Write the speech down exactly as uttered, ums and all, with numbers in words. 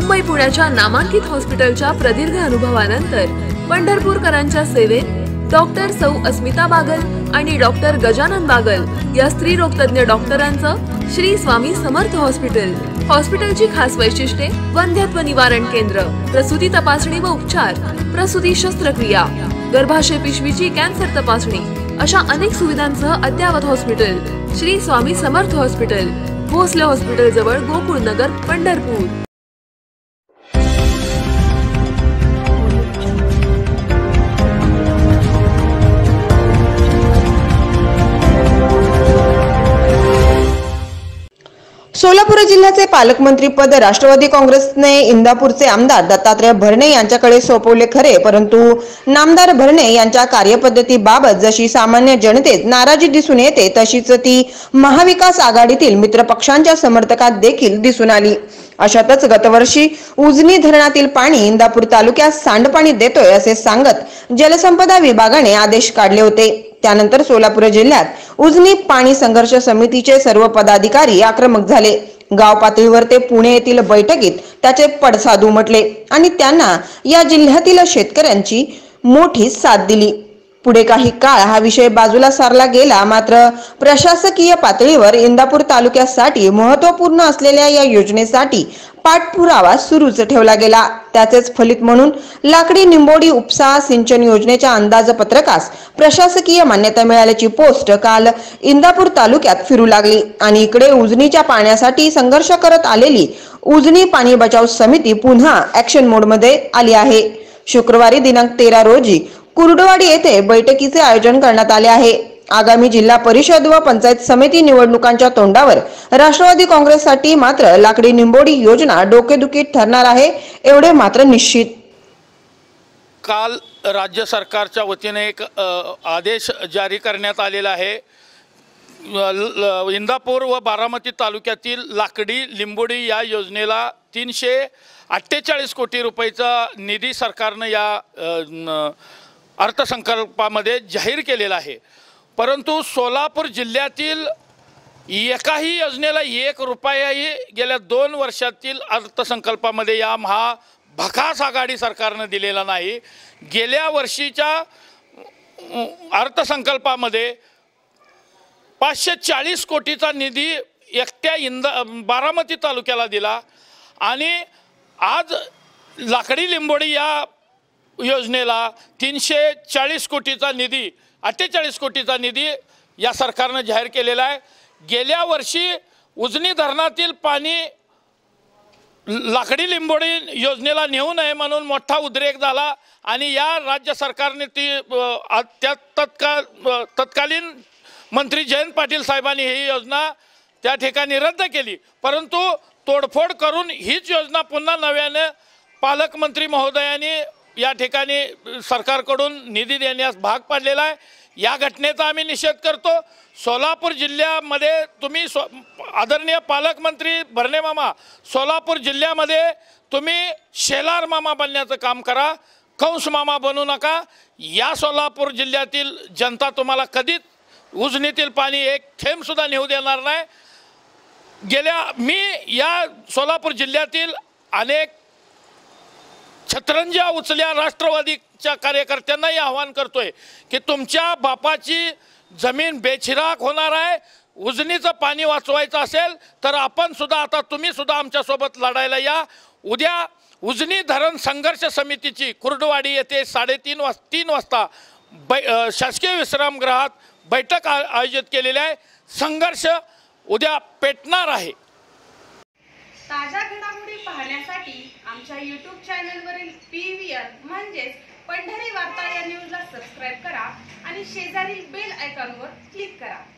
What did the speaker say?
मुंबई पुण्याच्या नामांकित हॉस्पिटलच्या प्रदीर्घ अनुभवानंतर पंढरपूरकरांच्या सेवेत डॉक्टर सौ अस्मिता बागल आणि डॉक्टर गजानन बागल या स्त्री रोगतज्ञ डॉक्टरांचं श्री स्वामी समर्थ हॉस्पिटल। हॉस्पिटलची खास वैशिष्ट्ये वंध्यत्व निवारण केंद्र, प्रसूती तपासणी व उपचार, प्रसूती शस्त्रक्रिया, गर्भाशय पिशवीची कॅन्सर तपासणी अशा अनेक सुविधांसह अद्ययावत hospital Shri Swami Samarth hospital, Bhosale hospital जवळ गोकुळ नगर, पंढरपूर। सोलापूर जिल्ह्याचे पालकमंत्री पद राष्ट्रवादी काँग्रेसने इंदापूरचे आमदार दत्तात्रय भरणे यांच्याकडे सोपवले खरे, परंतु नामदार भरणे यांच्या कार्यपद्धतीबाबत जशी सामान्य जनतेत नाराजी दिसून येते तशीच ती महाविकास आघाडीतील मित्रपक्षांच्या समर्थकात देखील दिसून आली। अशातच गतवर्षी उजनी धरणातील पाणी इंदापूर तालुक्यात सांडपाणी देतोय असे सांगत जलसंपदा विभागाने आदेश काढले होते। त्यानंतर सोलापूर जिल्ह्यात उजनी पाणी संघर्ष समितीचे सर्व पदाधिकारी आक्रमक झाले। गाव पातळीवर ते पुणे येथील बैठकीत त्याचे पडसाद उमटले आणि त्यांना या जिल्ह्यातील शेतकऱ्यांची मोठी साथ दिली। पुढे काही काळ हा विषय बाजूला सारला गेला, मात्र प्रशासकीय पातळीवर इंदापूर तालुक्यासाठी महत्त्वपूर्ण असलेल्या या योजनेसाठी पाठपुरावा सुरूच ठेवला गेला। त्याचेच फलित म्हणून लाकडी निंबोडी उपसा सिंचन योजनेच्या अंदाजपत्रकास प्रशासकीय मान्यता मिळाल्याची पोस्ट काल इंदापूर तालुक्यात फिरू लागली आणि इकडे उजनीच्या पाण्यासाठी संघर्ष करत आलेली उजनी पाणी बचाव समिती पुन्हा ऍक्शन मोड मध्ये आली आहे। शुक्रवारी दिनांक तेरा रोजी कुर्डवाडी येथे बैठकीचे आयोजन करण्यात आले आहे। आगामी जिल्हा परिषद व पंचायत समिती निवडणुकांच्या तोंडावर राष्ट्रवादी काँग्रेससाठी मात्र लाकडी निंबोडी योजना डोकेदुखी ठरणार आहे एवढे मात्र निश्चित। काल राज्य सरकारच्या वतीने एक आदेश जारी करण्यात आलेला आहे। इंदापूर व बारामती तालुक्यातील लाकडी लिंबोडी या योजनेला तीनशे अठ्ठेचाळीस कोटी रुपयाचा निधी सरकारनं या अर्थसंकल्पामध्ये जाहीर केलेला आहे, परंतु सोलापूर जिल्ह्यातील एकाही योजनेला एक रुपयाही गेल्या दोन वर्षातील अर्थसंकल्पामध्ये या महाभकास आघाडी सरकारनं दिलेला नाही। गेल्या वर्षीच्या अर्थसंकल्पामध्ये पाचशे चाळीस कोटीचा निधी एकट्या इंदा बारामती तालुक्याला दिला आणि आज लाकडी लिंबोडी या योजनेला तीनशे चाळीस कोटीचा निधी अठ्ठेचाळीस कोटीचा निधी या सरकारनं जाहीर केलेला आहे। गेल्या वर्षी उजनी धरणातील पाणी लाकडी लिंबोडी योजनेला नेऊ नये म्हणून मोठा उद्रेक झाला आणि या राज्य सरकारने ती त्या तत्काळ तत्कालीन मंत्री जयंत पाटील साहेबांनी ही योजना त्या ठिकाणी रद्द केली, परंतु तोडफोड करून हीच योजना पुन्हा नव्याने पालकमंत्री महोदयांनी या ठिकाणी सरकारकडून निधी देण्यास भाग पाडलेला आहे। या घटनेचा आम्ही निषेध करतो। सोलापूर जिल्ह्यामध्ये तुम्ही सो आदरणीय पालकमंत्री भरणे मामा सोलापूर जिल्ह्यामध्ये तुम्ही शेलार मामा बनण्याचं काम करा, कंस मामा बनू नका। या सोलापूर जिल्ह्यातील जनता तुम्हाला कधीच उजनीतील पाणी एक थेंब सुद्धा नेऊ देणार नाही। गेल्या मी या सोलापूर जिल्ह्यातील अनेक छत्रंजा उचल्या राष्ट्रवादीच्या कार्यकर्त्यांनाही आवाहन करतोय की तुमच्या बापाची जमीन बेचिराख होणार आहे। उजनीचं पाणी वाचवायचं असेल तर आपण सुद्धा आता तुम्ही सुद्धा आमच्या सोबत लढायला या। उद्या उजनी धरण संघर्ष समितीची कुर्डवाडी येथे साडेतीन वाज तीन वाजता बै शासकीय विश्रामगृहात बैठक आयोजित केलेली आहे। संघर्ष उद्या पेटणार आहे। ताज्या घडामोडी पाहण्यासाठी आमच्या यूट्यूब चॅनलवरील पी व्ही आर म्हणजेच पंढरी वार्ता या न्यूजला सबस्क्राईब करा आणि शेजारील बेल आयकॉनवर क्लिक करा।